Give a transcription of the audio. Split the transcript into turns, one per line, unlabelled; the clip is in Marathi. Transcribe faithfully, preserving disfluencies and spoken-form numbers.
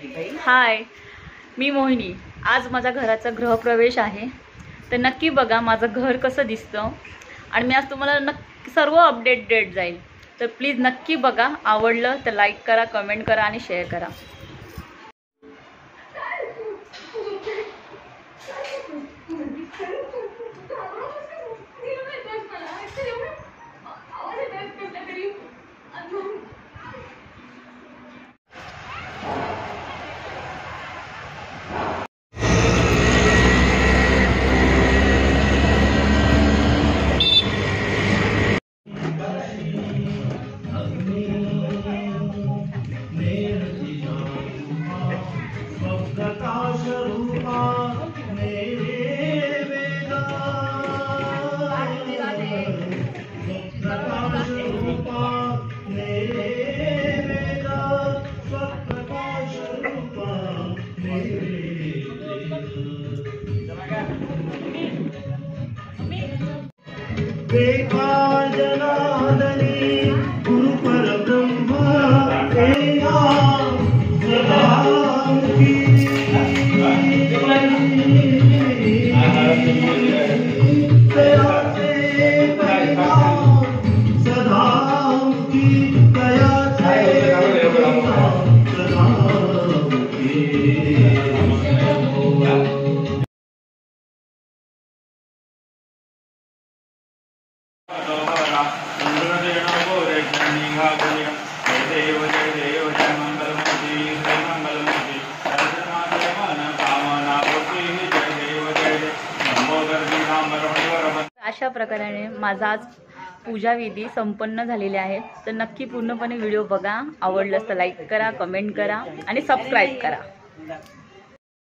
हाय, मी मोहिनी। आज माझ्या घराचा गृहप्रवेश आहे, तर नक्की बघा माझं घर कसं दिसतं आणि मी आज तुम्हाला नक्की सर्व अपडेट देत जाईल। तर प्लीज नक्की बघा, आवडलं तर लाईक करा, कमेंट करा आणि शेअर करा। अशा प्रकारे माझा आज पूजा विधी संपन्न झालेली आहे। तर नक्की पूर्णपणे व्हिडिओ बघा, आवडल्यास तर लाईक करा, कमेंट करा आणि सबस्क्राईब करा।